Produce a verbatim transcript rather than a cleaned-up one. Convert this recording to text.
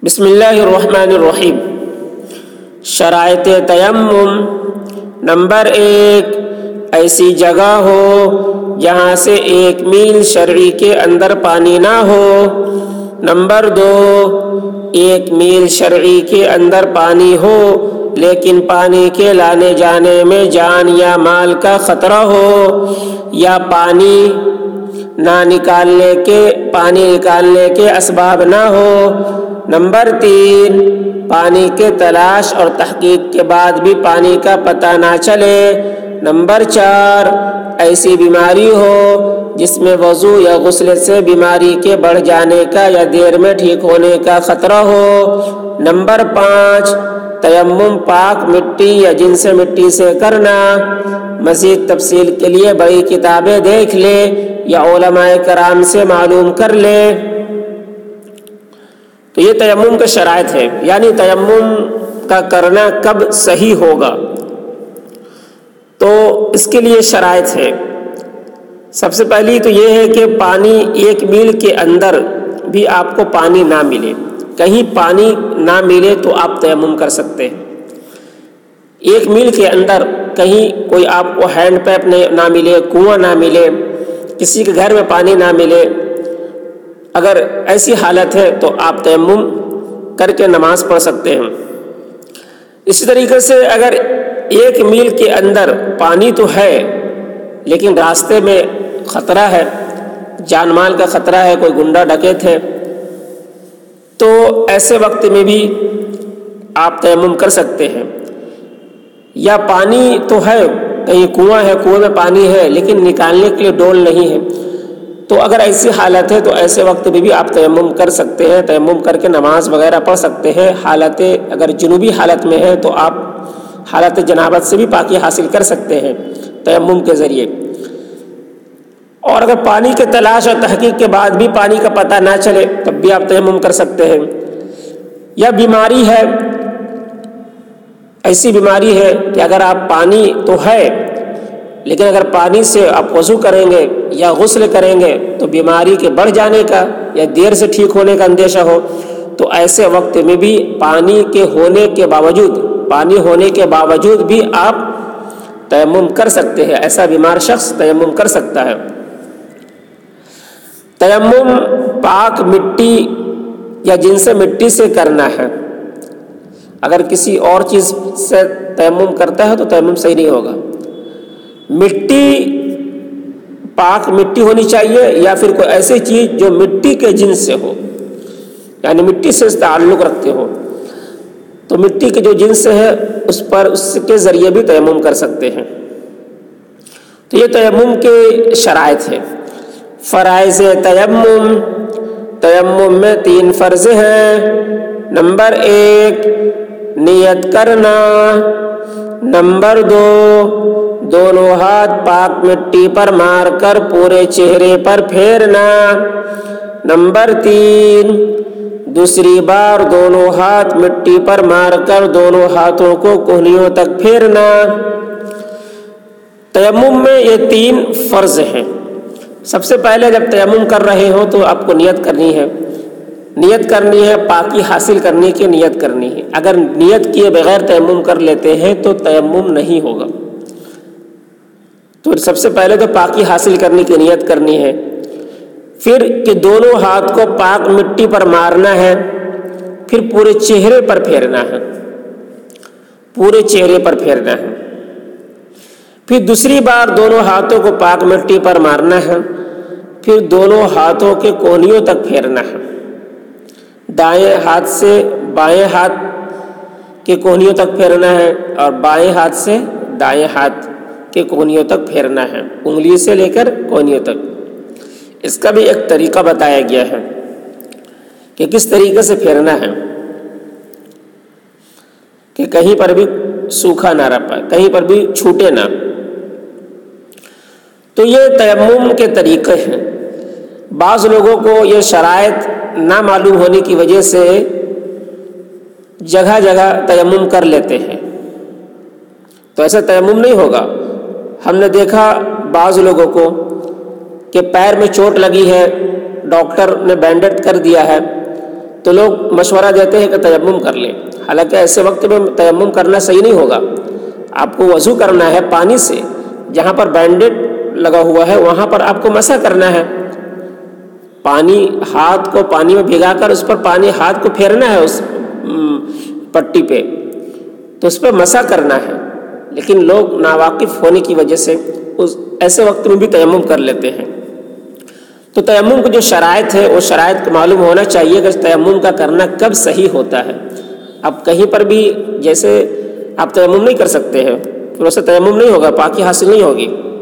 بسم اللہ الرحمن الرحیم۔ شرائط تیمم۔ نمبر ایک، ایسی جگہ ہو جہاں سے ایک میل شرعی کے اندر پانی نہ ہو۔ نمبر دو، ایک میل شرعی کے اندر پانی ہو لیکن پانی کے لانے جانے میں جان یا مال کا خطرہ ہو، یا پانی نہ نکالنے کے پانی نکالنے کے اسباب نہ ہو۔ نمبر تین، پانی کے تلاش اور تحقیق کے بعد بھی پانی کا پتہ نہ چلے۔ نمبر چار، ایسی بیماری ہو جس میں وضو یا غسل سے بیماری کے بڑھ جانے کا یا دیر میں ٹھیک ہونے کا خطرہ ہو۔ نمبر پانچ، تیمم پاک مٹی یا جنس مٹی سے کرنا۔ مزید تفصیل کے لیے بڑی کتابیں دیکھ لے یا علماء کرام سے معلوم کر لے۔ تو یہ تیمم کا شرائط ہے، یعنی تیمم کا کرنا کب صحیح ہوگا، تو اس کے لیے شرائط ہے۔ سب سے پہلی تو یہ ہے کہ پانی ایک میل کے اندر بھی آپ کو پانی نہ ملے، کہیں پانی نہ ملے تو آپ تیمم کر سکتے ہیں۔ ایک میل کے اندر کہیں کوئی آپ کو ہینڈ پائپ نہ ملے، کنواں نہ ملے، کسی کے گھر میں پانی نہ ملے، اگر ایسی حالت ہے تو آپ تیمم کر کے نماز پڑھ سکتے ہیں۔ اسی طریقے سے اگر ایک میل کے اندر پانی تو ہے لیکن راستے میں خطرہ ہے، جان مال کا خطرہ ہے، کوئی گنڈا ڈکیت ہے، تو ایسے وقت میں بھی آپ تیمم کر سکتے ہیں۔ یا پانی تو ہے، کہیں کنواں ہے، کنویں میں پانی ہے لیکن نکالنے کے لیے ڈول نہیں ہے، تو اگر ایسی حالت ہے تو ایسے وقت میں بھی آپ تیمم کر سکتے ہیں، تیمم کر کے نماز وغیرہ پڑھ سکتے ہیں۔ حالت اگر جنوبی حالت میں ہے تو آپ حالت جنابت سے بھی پاکی حاصل کر سکتے ہیں تیمم کے ذریعے۔ اور اگر پانی کے تلاش اور تحقیق کے بعد بھی پانی کا پتہ نہ چلے تب بھی آپ تیمم کر سکتے ہیں۔ یا بیماری ہے، ایسی بیماری ہے کہ اگر آپ پانی تو ہے لیکن اگر پانی سے آپ وضو کریں گے یا غسل کریں گے تو بیماری کے بڑھ جانے کا یا دیر سے ٹھیک ہونے کا اندیشہ ہو، تو ایسے وقت میں بھی پانی کے ہونے کے باوجود پانی ہونے کے باوجود بھی آپ تیمم کر سکتے ہیں۔ ایسا بیمار شخص تیمم کر سکتا ہے۔ تیمم پاک مٹی یا جنس مٹی سے کرنا ہے۔ اگر کسی اور چیز سے تیمم کرتا ہے تو تیمم صحیح نہیں ہوگا۔ مٹی پاک مٹی ہونی چاہیے یا پھر کوئی ایسی چیز جو مٹی کے جنس سے ہو، یعنی مٹی سے تعلق رکھتے ہو، تو مٹی کے جو جنس ہے اس پر اس کے ذریعے بھی تیمم کر سکتے ہیں۔ تو یہ تیمم کے شرائط ہے۔ فرائض تیمم۔ تیمم میں تین فرض ہیں۔ نمبر ایک، نیت کرنا۔ نمبر دو، دونوں ہاتھ پاک مٹی پر مار کر پورے چہرے پر پھیرنا۔ نمبر تین، دوسری بار دونوں ہاتھ مٹی پر مار کر دونوں ہاتھوں کو کہنیوں تک پھیرنا۔ تیمم میں یہ تین فرض ہیں۔ سب سے پہلے جب تیمم کر رہے ہو تو آپ کو نیت کرنی ہے، نیت کرنی ہے، پاکی حاصل کرنے کی نیت کرنی ہے۔ اگر نیت کیے بغیر تیمم کر لیتے ہیں تو تیمم نہیں ہوگا۔ تو سب سے پہلے تو پاکی حاصل کرنے کی نیت کرنی ہے، پھر کہ دونوں ہاتھ کو پاک مٹی پر مارنا ہے، پھر پورے چہرے پر پھیرنا ہے، پورے چہرے پر پھیرنا ہے، پھر دوسری بار دونوں ہاتھوں کو پاک مٹی پر مارنا ہے، پھر دونوں ہاتھوں کے کونیوں تک پھیرنا ہے۔ دائیں ہاتھ سے بائیں ہاتھ کے کونیوں تک پھیرنا ہے اور بائیں ہاتھ سے دائیں ہاتھ کے کونیوں تک پھیرنا ہے، انگلی سے لے کر کونیوں تک۔ اس کا بھی ایک طریقہ بتایا گیا ہے کہ کس طریقے سے پھیرنا ہے کہ کہیں پر بھی سوکھا نہ رہ پائے، کہیں پر بھی چھوٹے نہ۔ تو یہ تیمم کے طریقے ہیں۔ بعض لوگوں کو یہ شرائط نہ معلوم ہونے کی وجہ سے جگہ جگہ تیمم کر لیتے ہیں، تو ایسا تیمم نہیں ہوگا۔ ہم نے دیکھا بعض لوگوں کو کہ پیر میں چوٹ لگی ہے، ڈاکٹر نے بینڈیج کر دیا ہے، تو لوگ مشورہ دیتے ہیں کہ تیمم کر لیں، حالانکہ ایسے وقت میں تیمم کرنا صحیح نہیں ہوگا. آپ کو وضو کرنا ہے پانی سے، جہاں پر بینڈیڈ لگا ہوا ہے وہاں پر آپ کو مسح کرنا ہے. پانی ہاتھ کو پانی میں بھگا کر اس پر پانی ہاتھ کو پھیرنا ہے اس پٹی پہ، تو اس پہ مسح کرنا ہے. لیکن لوگ ناواقف ہونے کی وجہ سے اس ایسے وقت میں بھی تیمم کر لیتے ہیں. تو تیمم کی جو شرائط ہے وہ شرائط معلوم ہونا چاہیے کہ تیمم کا کرنا کب صحیح ہوتا ہے. اب کہیں پر بھی جیسے آپ تیمم نہیں کر سکتے ہیں، پھر اسے تیمم نہیں ہوگا، پاکی حاصل نہیں ہوگی.